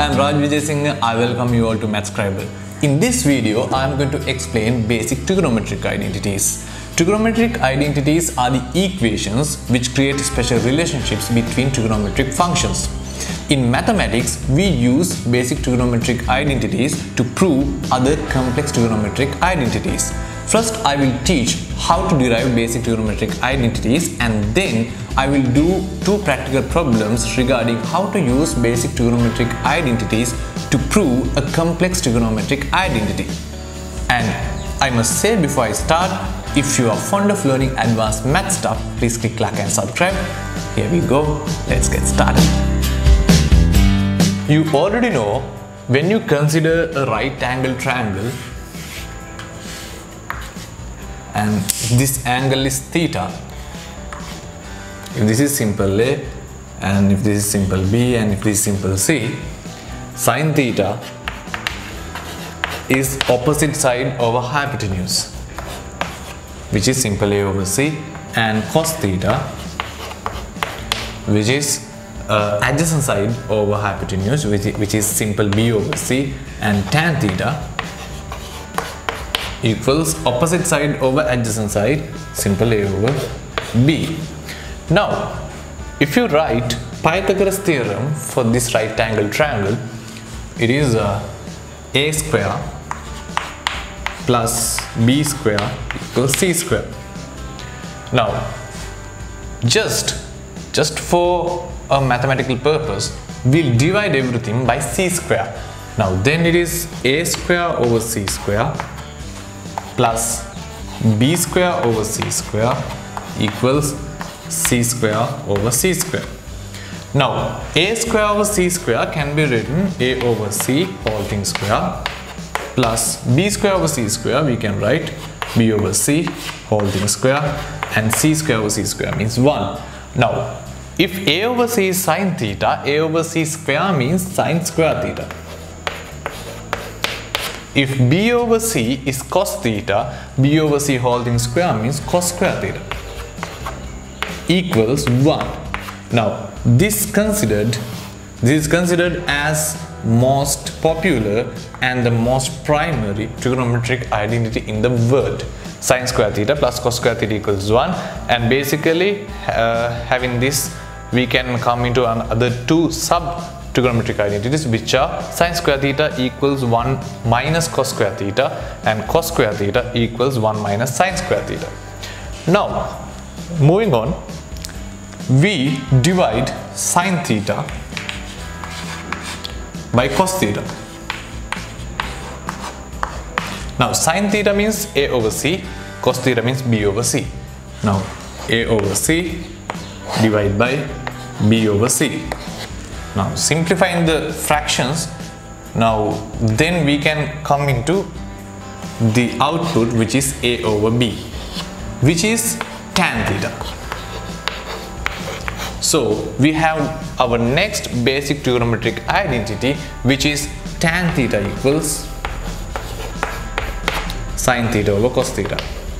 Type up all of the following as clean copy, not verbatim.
I am Raj Vijay Singh. I welcome you all to Mathscriber. In this video, I am going to explain basic trigonometric identities. Trigonometric identities are the equations which create special relationships between trigonometric functions. In mathematics, we use basic trigonometric identities to prove other complex trigonometric identities. First, I will teach how to derive basic trigonometric identities, and then I will do two practical problems regarding how to use basic trigonometric identities to prove a complex trigonometric identity. And I must say before I start, if you are fond of learning advanced math stuff, please click like and subscribe. Here we go, let's get started. You already know, when you consider a right angle triangle and this angle is theta, if this is simple A and if this is simple B and if this is simple C, sin theta is opposite side over hypotenuse, which is simple A over C, and cos theta, which is adjacent side over hypotenuse, which is simple B over C, and tan theta equals opposite side over adjacent side, simple A over B. Now, if you write Pythagoras theorem for this right angle triangle, it is A square plus B square equals C square. Now, just for a mathematical purpose, we'll divide everything by C square. Now, then it is A square over C square plus B square over C square equals C square over C square. Now, A square over C square can be written A over C whole thing square plus B square over C square, we can write B over C whole thing square, and C square over C square means 1. Now, if A over C is sin theta, A over C square means sin square theta. If B over C is cos theta, B over C whole thing square means cos square theta equals 1. Now, this is considered as most popular and the most primary trigonometric identity in the world. Sin square theta plus cos square theta equals 1, and basically having this, we can come into another two sub trigonometric identities, which are sin square theta equals 1 minus cos square theta and cos square theta equals 1 minus sin square theta. Now, moving on, we divide sin theta by cos theta. Now, sin theta means A over C, cos theta means B over C. Now, A over C divided by B over C. Now, simplifying the fractions, now then we can come into the output, which is A over B, which is tan theta. So, we have our next basic trigonometric identity, which is tan theta equals sin theta over cos theta.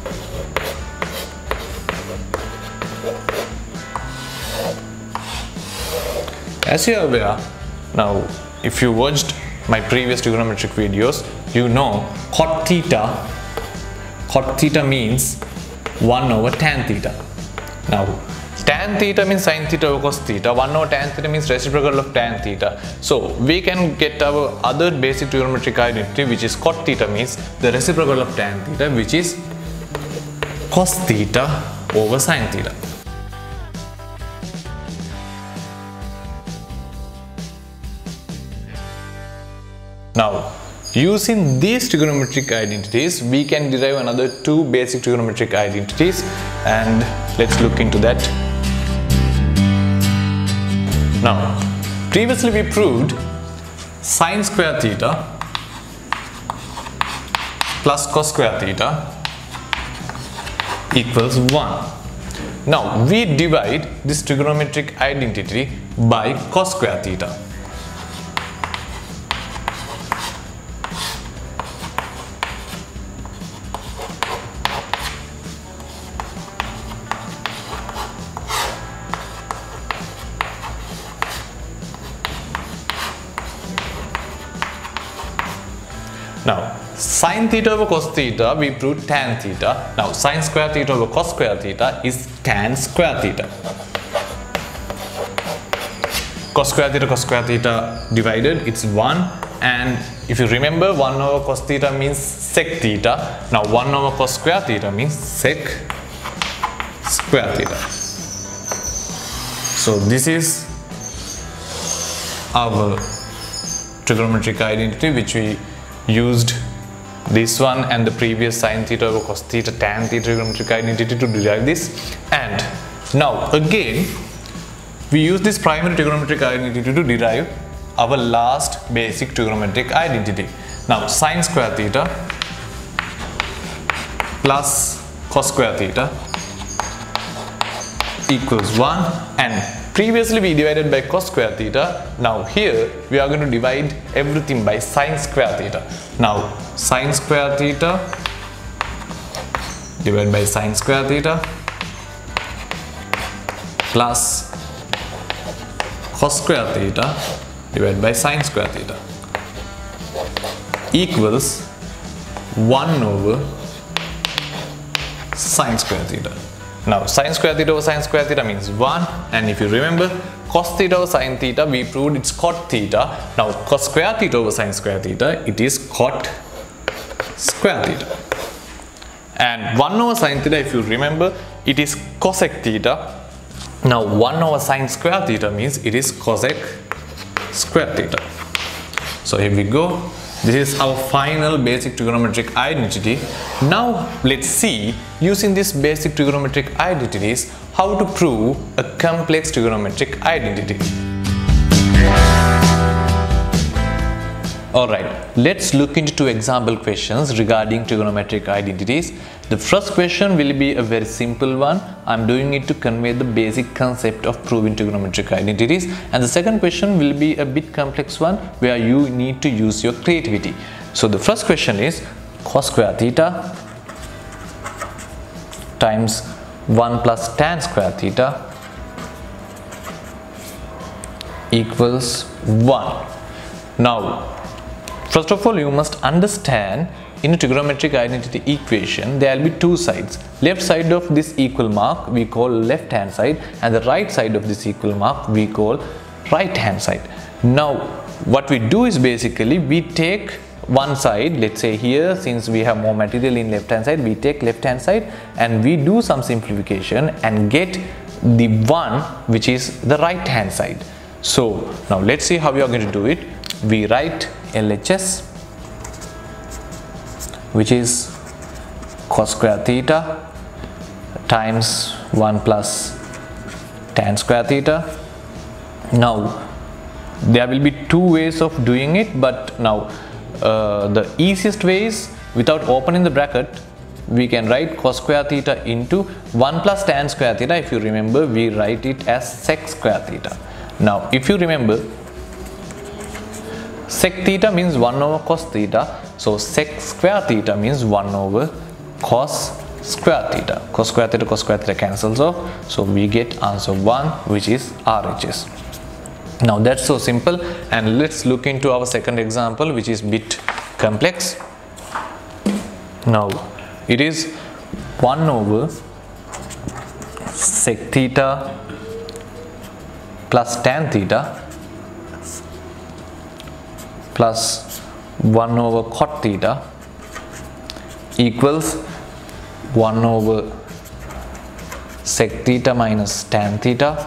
As you are aware, now if you watched my previous trigonometric videos, you know cot theta means 1 over tan theta. Now, tan theta means sin theta over cos theta, 1 over tan theta means reciprocal of tan theta. So, we can get our other basic trigonometric identity, which is cot theta means the reciprocal of tan theta, which is cos theta over sin theta. Now, using these trigonometric identities, we can derive another two basic trigonometric identities, and let's look into that. Now, previously we proved sin square theta plus cos square theta equals 1. Now, we divide this trigonometric identity by cos square theta. Now sin theta over cos theta, we proved tan theta. Now sin square theta over cos square theta is tan square theta. Cos square theta divided, it's 1, and if you remember, 1 over cos theta means sec theta. Now 1 over cos square theta means sec square theta. So this is our trigonometric identity which we used, this one and the previous sin theta over cos theta tan theta trigonometric identity to derive this. And now again we use this primary trigonometric identity to derive our last basic trigonometric identity. Now sin square theta plus cos square theta equals 1, and previously we divided by cos square theta. Now here we are going to divide everything by sin square theta. Now sin square theta divided by sin square theta plus cos square theta divided by sin square theta equals 1 over sin square theta. Now sin square theta over sin square theta means 1, and if you remember, cos theta over sin theta, we proved it's cot theta. Now cos square theta over sin square theta, it is cot square theta. And 1 over sin theta, if you remember, it is cosec theta. Now 1 over sin square theta means it is cosec square theta. So here we go. This is our final basic trigonometric identity. Now let's see, using this basic trigonometric identities, how to prove a complex trigonometric identity. Alright, let's look into 2 example questions regarding trigonometric identities. The first question will be a very simple one. I'm doing it to convey the basic concept of proving trigonometric identities. And the second question will be a bit complex one where you need to use your creativity. So the first question is cos square theta times 1 plus tan square theta equals 1. Now, first of all, you must understand, in a trigonometric identity equation, there will be 2 sides. Left side of this equal mark we call left hand side, and the right side of this equal mark we call right hand side. Now what we do is basically we take one side, let's say here, since we have more material in left hand side, we take left hand side and we do some simplification and get the one which is the right hand side. So now let's see how we are going to do it. We write LHS, which is cos square theta times 1 plus tan square theta. Now there will be 2 ways of doing it, but now the easiest way is, without opening the bracket, we can write cos square theta into 1 plus tan square theta. If you remember, we write it as sec square theta. Now if you remember, sec theta means 1 over cos theta, so sec square theta means 1 over cos square theta. Cos square theta cancels off, so we get answer 1, which is RHS. Now that's so simple, and let's look into our second example, which is bit complex. Now it is 1 over sec theta plus tan theta plus 1 over cot theta equals 1 over sec theta minus tan theta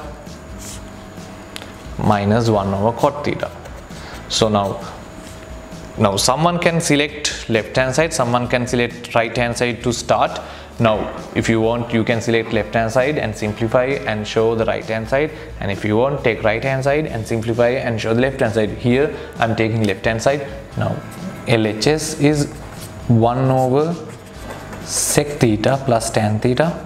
minus 1 over cot theta. So now someone can select left hand side, someone can select right hand side to start. Now if you want, you can select left hand side and simplify and show the right hand side, and if you want, take right hand side and simplify and show the left hand side. Here I'm taking left hand side. Now LHS is 1 over sec theta plus tan theta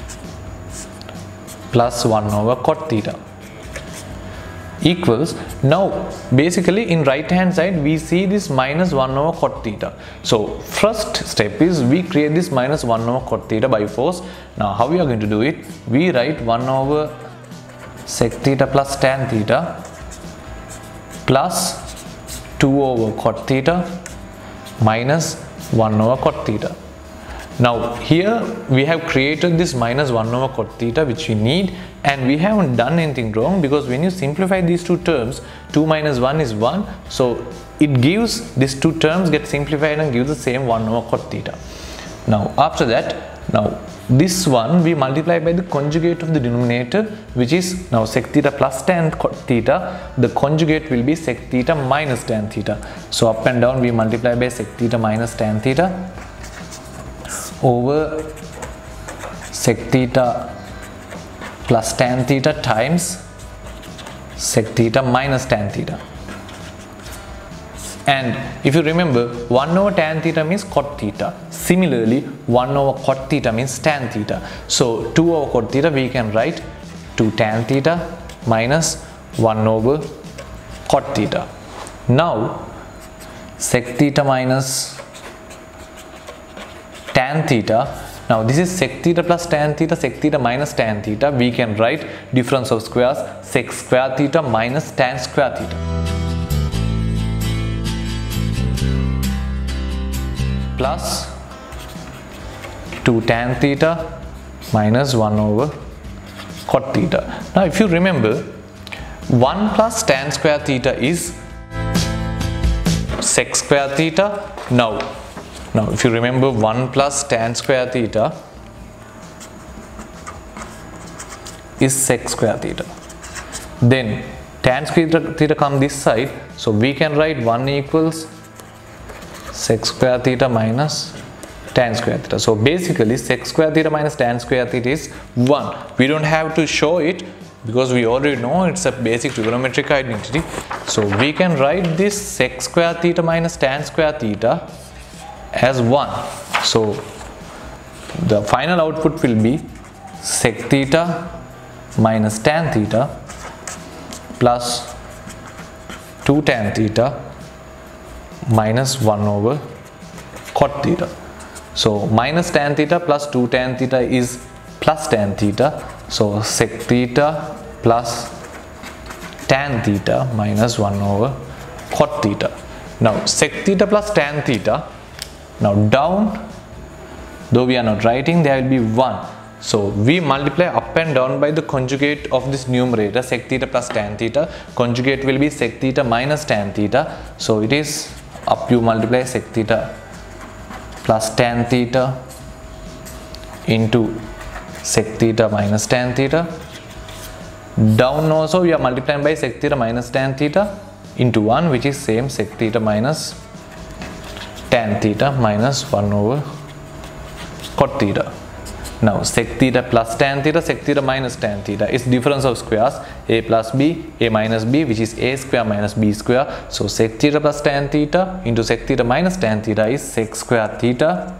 plus 1 over cot theta equals, now basically in right hand side we see this minus 1 over cot theta. So first step is we create this minus 1 over cot theta by force. Now how we are going to do it? We write 1 over sec theta plus tan theta plus 2 over cot theta minus 1 over cot theta. Now here we have created this minus 1 over cot theta which we need, and we haven't done anything wrong, because when you simplify these two terms, 2 minus 1 is 1, so it gives these two terms get simplified and gives the same 1 over cot theta. Now after that, now this one we multiply by the conjugate of the denominator, which is now sec theta plus tan theta. The conjugate will be sec theta minus tan theta. So up and down we multiply by sec theta minus tan theta over sec theta plus tan theta times sec theta minus tan theta. And if you remember, 1 over tan theta means cot theta. Similarly, 1 over cot theta means tan theta. So 2 over cot theta we can write 2 tan theta minus 1 over cot theta. Now sec theta minus tan theta. Now this is sec theta plus tan theta, sec theta minus tan theta. We can write difference of squares, sec square theta minus tan square theta. Plus 2 tan theta minus 1 over cot theta. Now if you remember, 1 plus tan square theta is sec square theta. Now if you remember, 1 plus tan square theta is sec square theta. Then tan square theta come this side, so we can write 1 equals sec square theta minus tan square theta. So basically sec square theta minus tan square theta is 1. We don't have to show it because we already know it's a basic trigonometric identity. So we can write this sec square theta minus tan square theta as 1. So the final output will be sec theta minus tan theta plus 2 tan theta minus 1 over cot theta. So minus tan theta plus 2 tan theta is plus tan theta. So sec theta plus tan theta minus 1 over cot theta. Now sec theta plus tan theta, now down, though we are not writing, there will be 1. So we multiply up and down by the conjugate of this numerator, sec theta plus tan theta. Conjugate will be sec theta minus tan theta. So it is up, you multiply sec theta plus tan theta into sec theta minus tan theta. Down also we are multiplying by sec theta minus tan theta into 1, which is same sec theta minus tan theta minus 1 over cot theta. Now sec theta plus tan theta, sec theta minus tan theta is difference of squares, a plus b, a minus b, which is a square minus b square. So sec theta plus tan theta into sec theta minus tan theta is sec square theta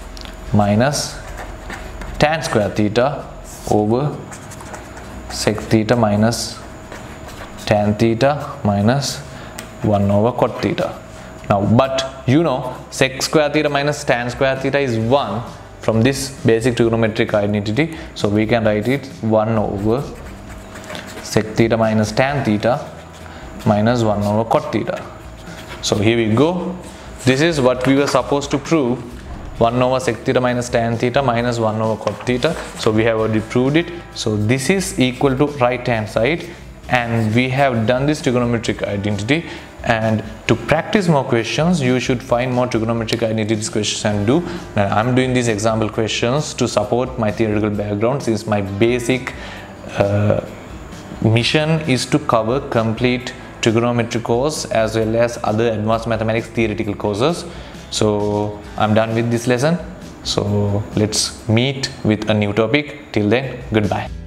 minus tan square theta over sec theta minus tan theta minus 1 over cot theta. Now but you know sec square theta minus tan square theta is 1 from this basic trigonometric identity, so we can write it 1 over sec theta minus tan theta minus 1 over cot theta. So here we go. This is what we were supposed to prove, 1 over sec theta minus tan theta minus 1 over cot theta. So we have already proved it. So this is equal to right hand side, and we have done this trigonometric identity. And to practice more questions, you should find more trigonometric identities questions and do. Now, I'm doing these example questions to support my theoretical background, since my basic mission is to cover complete trigonometry course as well as other advanced mathematics theoretical courses. So I'm done with this lesson. So let's meet with a new topic. Till then, goodbye.